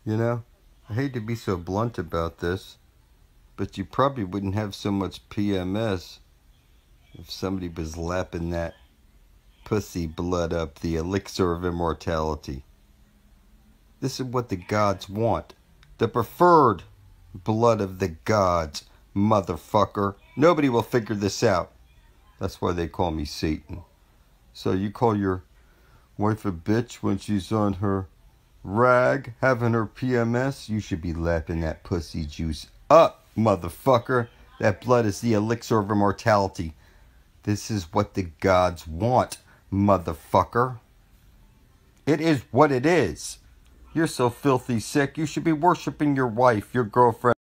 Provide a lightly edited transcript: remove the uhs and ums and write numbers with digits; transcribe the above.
You know, I hate to be so blunt about this, but you probably wouldn't have so much PMS if somebody was lapping that pussy blood up, the elixir of immortality. This is what the gods want. The preferred blood of the gods, motherfucker. Nobody will figure this out. That's why they call me Satan. So you call your wife a bitch when she's on her rag, having her PMS? You should be lapping that pussy juice up, motherfucker. That blood is the elixir of immortality. This is what the gods want, motherfucker. It is what it is. You're so filthy sick, you should be worshiping your wife, your girlfriend.